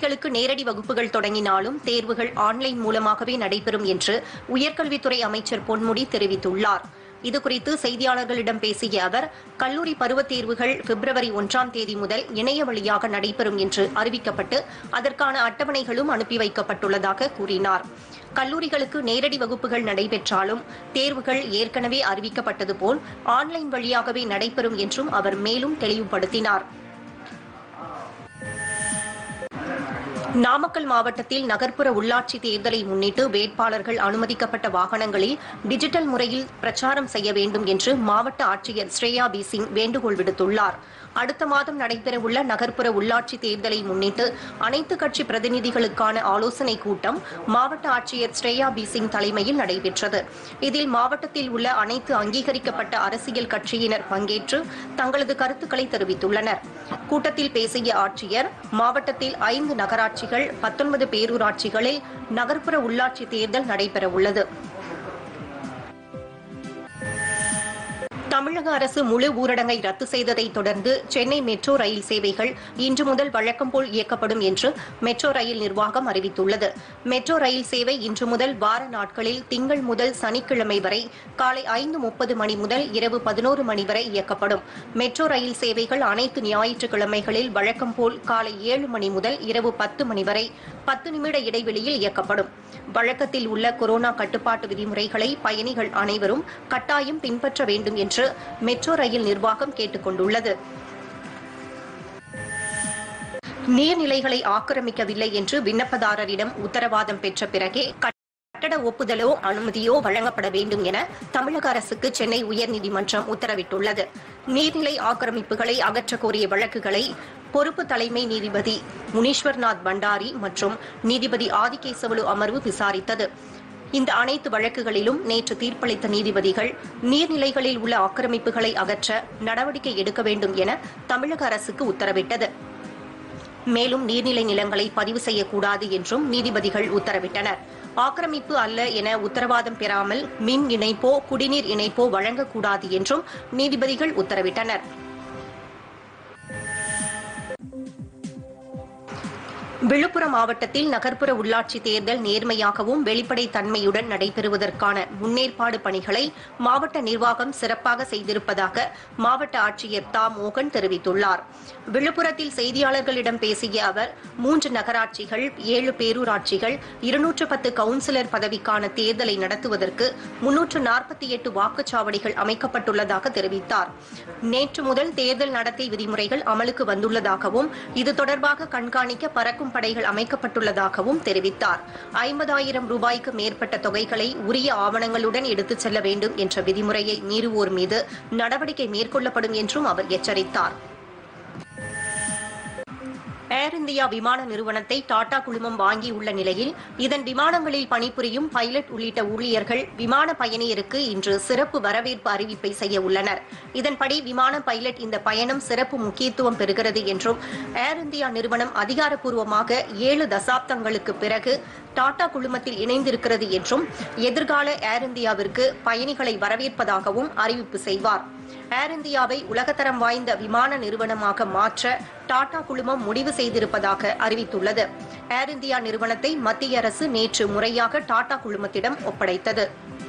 கல்லூரிகளுக்கு நேரடி வகுப்புகள் தொடங்கினாலும் தேர்வுகள் ஆன்லைன் மூலமாகவே நடைபெறும் என்று உயர்கல்வித்துறை அமைச்சர் பொன்முடி தெரிவித்துள்ளார். இதுகுறித்து செய்தியாளர்களிடம் பேசிய அவர், கல்லூரி பருவத் தேர்வுகள் பிப்ரவரி 1ஆம் தேதி முதல் இணைய வழியாக நடைபெறும் என்று அறிவிக்கப்பட்டு அதற்கான அட்டவணைகளும் அனுப்பி வைக்கப்பட்டுள்ளதாக கூறினார். கல்லூரிகளுக்கு நேரடி வகுப்புகள் நடைபெற்றாலும் தேர்வுகள் ஏற்கனவே அறிவிக்கப்பட்டது போல் ஆன்லைன் வழியாகவே நடைபெறும் என்றும் அவர் மேலும் தெளிவுபடுத்தினார். நாமக்கல் மாவட்டத்தில் நகர்ப்புற உள்ளாட்சி தேர்தலை முன்னிட்டு வேட்பாளர்கள் அனுமதிக்கப்பட்ட வாகனங்களில் டிஜிட்டல் முறையில் பிரச்சாரம் செய்ய வேண்டும் என்று மாவட்ட ஆட்சியர் ஸ்ரேயா பி சிங் வேண்டுகோள் விடுத்துள்ளார். அடுத்த மாதம் நடைபெறவுள்ள நகர்ப்புற உள்ளாட்சி தேர்தலை முன்னிட்டு அனைத்து கட்சி பிரதிநிதிகளுக்கான ஆலோசனைக் கூட்டம் மாவட்ட ஆட்சியர் ஸ்ரேயா பி சிங் தலைமையில் நடைபெற்றது. இதில் மாவட்டத்தில் உள்ள அனைத்து அங்கீகரிக்கப்பட்ட அரசியல் கட்சியினர் பங்கேற்று தங்களது கருத்துக்களை தெரிவித்துள்ளனர். கூட்டத்தில் பேசிய ஆட்சியர், மாவட்டத்தில் 5 நகராட்சிகள், 19 பேரூராட்சிகளில் நகர்ப்புற உள்ளாட்சி தேர்தல் நடைபெறவுள்ளது. தமிழக அரசு முழு ஊரடங்கை ரத்து செய்ததை தொடர்ந்து சென்னை மெட்ரோ ரயில் சேவைகள் இன்று முதல் வழக்கம் போல் இயக்கப்படும் என்று மெட்ரோ ரயில் நிர்வாகம் அறிவித்துள்ளது. மெட்ரோ ரயில் சேவை இன்று முதல் வார நாட்களில் திங்கள் முதல் சனிக்கிழமை வரை காலை 5:30 மணி முதல் இரவு 11 மணி வரை இயக்கப்படும். மெட்ரோ ரயில் சேவைகள் அனைத்து ஞாயிற்றுக்கிழமைகளில் வழக்கம் போல் காலை 7 மணி முதல் இரவு 10 மணி வரை 10 நிமிட இடைவெளியில் இயக்கப்படும். வழக்கத்தில் உள்ள கொரோனா கட்டுப்பாட்டு விதிமுறைகளை பயணிகள் அனைவரும் கட்டாயம் பின்பற்ற வேண்டும் என்று மெட்ரோ ரயில் நிர்வாகம் கேட்டுக் கொண்டுள்ளது. நீர்நிலைகளை ஆக்கிரமிக்கவில்லை என்று விண்ணப்பதாரரிடம் உத்தரவாதம் பெற்ற பிறகே கட்டட ஒப்புதலோ அனுமதியோ வழங்கப்பட வேண்டும் என தமிழக அரசுக்கு சென்னை உயர்நீதிமன்றம் உத்தரவிட்டுள்ளது. நீர்நிலை ஆக்கிரமிப்புகளை அகற்ற கோரிய வழக்குகளை பொறுப்பு தலைமை நீதிபதி முனீஸ்வர்நாத் பண்டாரி மற்றும் நீதிபதி ஆதிகேசவலு அமர்வு விசாரித்தது. இந்த அனைத்து வழக்குகளிலும் நேற்று தீர்ப்பளித்த நீதிபதிகள் நீர்நிலைகளில் உள்ள ஆக்கிரமிப்புகளை அகற்ற நடவடிக்கை எடுக்க வேண்டும் என தமிழக அரசுக்கு உத்தரவிட்டது. மேலும் நீர்நிலை நிலங்களை பதிவு செய்யக்கூடாது என்றும் நீதிபதிகள் உத்தரவிட்டனர். ஆக்கிரமிப்பு அல்ல என உத்தரவாதம் பெறாமல் மின் இணைப்போ குடிநீர் இணைப்போ வழங்கக்கூடாது என்றும் நீதிபதிகள் உத்தரவிட்டனர். விழுப்புரம் மாவட்டத்தில் நகர்ப்புற உள்ளாட்சி தேர்தல் நேர்மையாகவும் வெளிப்படைத் தன்மையுடன் நடைபெறுவதற்கான முன்னேற்பாடு பணிகளை மாவட்ட நிர்வாகம் சிறப்பாக செய்திருப்பதாக மாவட்ட ஆட்சியர் தா மோகன் தெரிவித்துள்ளார். விழுப்புரத்தில் செய்தியாளர்களிடம் பேசிய அவர், 3 நகராட்சிகள், 7 பேரூராட்சிகள், 210 கவுன்சிலர் பதவிக்கான தேர்தலை நடத்துவதற்கு 348 வாக்குச்சாவடிகள் அமைக்கப்பட்டுள்ளதாக தெரிவித்தார். நேற்று முதல் தேர்தல் நடத்தை விதிமுறைகள் அமலுக்கு வந்துள்ளதாகவும் இது தொடர்பாக கண்காணிக்க பறக்கும் படைகள் அமைக்கப்பட்டுள்ளதாகவும் தெரிவித்தார். 50,000 ரூபாய்க்கு மேற்பட்ட தொகைகளை உரிய ஆவணங்களுடன் எடுத்துச் செல்ல வேண்டும் என்ற விதிமுறையை மீறுவோர் மீது நடவடிக்கை மேற்கொள்ளப்படும் என்றும் அவர் எச்சரித்தார். ஏர் இந்தியா விமான நிறுவனத்தை டாடா குழுமம் வாங்கியுள்ள நிலையில் இதன் விமானங்களில் பணிபுரியும் பைலட் உள்ளிட்ட ஊழியர்கள் விமான பயணியருக்கு இன்று சிறப்பு வரவேற்பு அறிவிப்பை செய்ய உள்ளனர். இதன்படி விமான பைலட் இந்த பயணம் சிறப்பு முக்கியத்துவம் பெறுகிறது என்றும் ஏர் இந்தியா நிறுவனம் அதிகாரப்பூர்வமாக 7 தசாப்தங்களுக்கு பிறகு டாடா குழுமத்தில் இணைந்திருக்கிறது என்றும் எதிர்கால ஏர் இந்தியாவிற்கு பயணிகளை வரவேற்பதாகவும் அறிவிப்பு செய்வார். ஏர் இந்தியாவை உலகத்தரம் வாய்ந்த விமான நிறுவனமாக மாற்ற டாடா குழுமம் முடிவு செய்திருப்பதாக அறிவித்துள்ளது. ஏர் இந்தியா நிறுவனத்தை மத்திய அரசு நேற்று முறையாக டாடா குழுமத்திடம் ஒப்படைத்தது.